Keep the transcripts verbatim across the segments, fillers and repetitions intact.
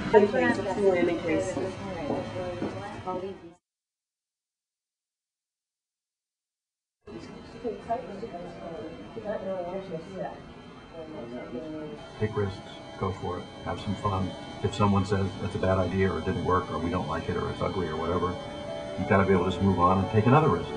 In any case. Take risks, go for it, have some fun. If someone says that's a bad idea or it didn't work or we don't like it or it's ugly or whatever, you've got to be able to just move on and take another risk.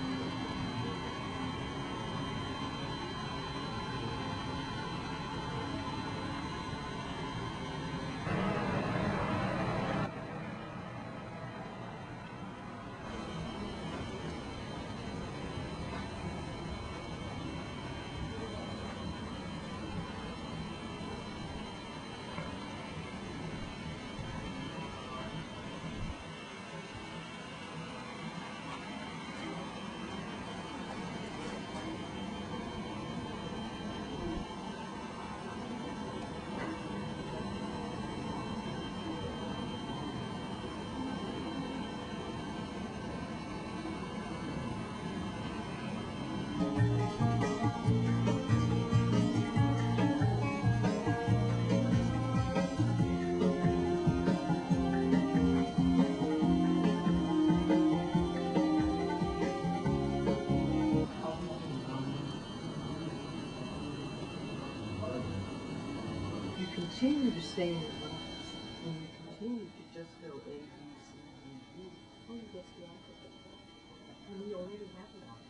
Continue to stay in your box, and you continue to just go A, B, C, D, E. Oh, you get the alphabet. And we already have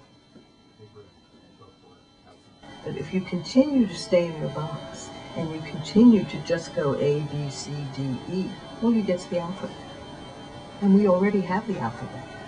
the alphabet. But if you continue to stay in your box, and you continue to just go A, B, C, D, E, all you get is the alphabet. And we already have the alphabet.